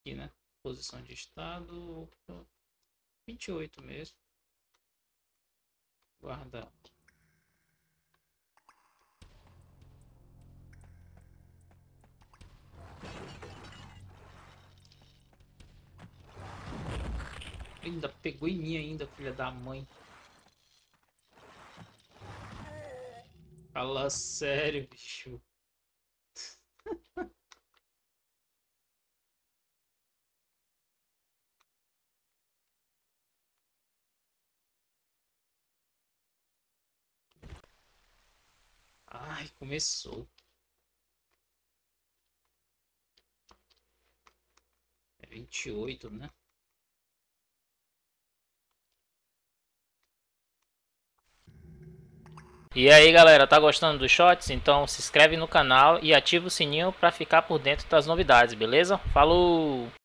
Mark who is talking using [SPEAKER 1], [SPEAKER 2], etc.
[SPEAKER 1] Aqui, né? Posição de estado. 28 mesmo. Guardar. Ainda pegou em mim ainda, filha da mãe. Fala sério, bicho. Ai, começou. É 28, né?
[SPEAKER 2] E aí galera, tá gostando dos shots? Então se inscreve no canal e ativa o sininho para ficar por dentro das novidades, beleza? Falou!